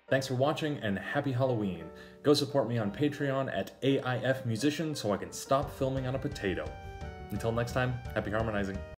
Thanks for watching and happy Halloween. Go support me on Patreon at AIF Musician so I can stop filming on a potato. Until next time, happy harmonizing.